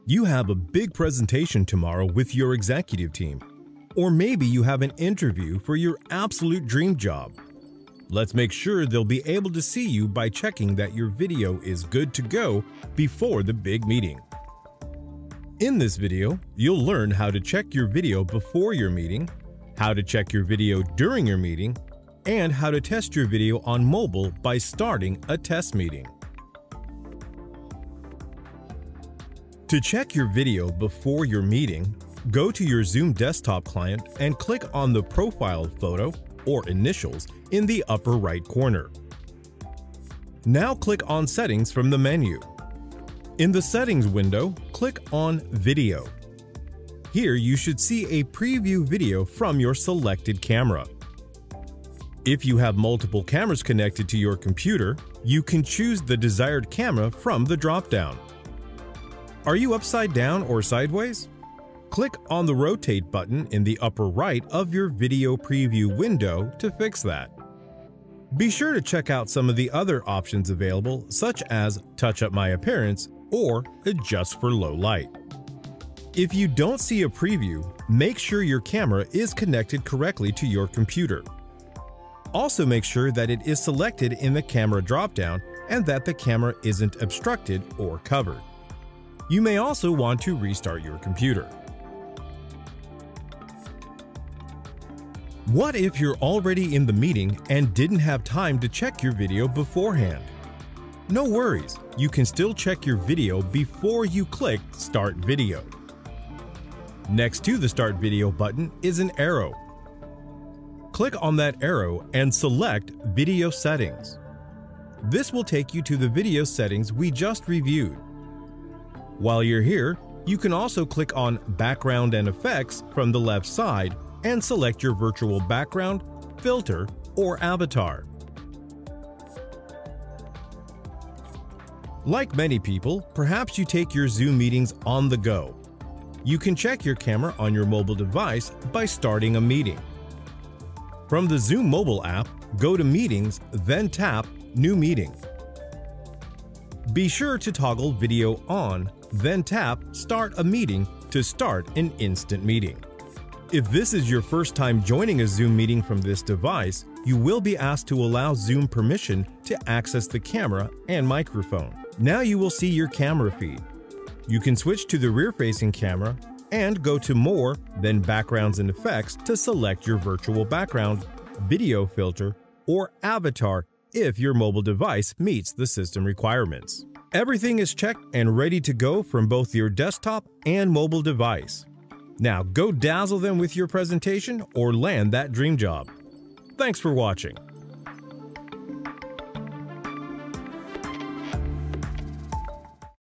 You have a big presentation tomorrow with your executive team. Or maybe you have an interview for your absolute dream job. Let's make sure they'll be able to see you by checking that your video is good to go before the big meeting. In this video, you'll learn how to check your video before your meeting, how to check your video during your meeting, and how to test your video on mobile by starting a test meeting. To check your video before your meeting, go to your Zoom desktop client and click on the profile photo or initials in the upper right corner. Now click on Settings from the menu. In the Settings window, click on Video. Here you should see a preview video from your selected camera. If you have multiple cameras connected to your computer, you can choose the desired camera from the drop-down. Are you upside down or sideways? Click on the Rotate button in the upper right of your video preview window to fix that. Be sure to check out some of the other options available, such as Touch Up My Appearance or Adjust for Low Light. If you don't see a preview, make sure your camera is connected correctly to your computer. Also make sure that it is selected in the camera drop-down and that the camera isn't obstructed or covered. You may also want to restart your computer. What if you're already in the meeting and didn't have time to check your video beforehand? No worries, you can still check your video before you click Start Video. Next to the Start Video button is an arrow. Click on that arrow and select Video Settings. This will take you to the video settings we just reviewed. While you're here, you can also click on Background and Effects from the left side and select your virtual background, filter, or avatar. Like many people, perhaps you take your Zoom meetings on the go. You can check your camera on your mobile device by starting a meeting. From the Zoom mobile app, go to Meetings, then tap New Meeting. Be sure to toggle Video on, then tap Start a Meeting to start an instant meeting. If this is your first time joining a Zoom meeting from this device, you will be asked to allow Zoom permission to access the camera and microphone. Now you will see your camera feed. You can switch to the rear-facing camera and go to More, then Backgrounds and Effects to select your virtual background, video filter, or avatar if your mobile device meets the system requirements. Everything is checked and ready to go from both your desktop and mobile device. Now go dazzle them with your presentation or land that dream job. Thanks for watching.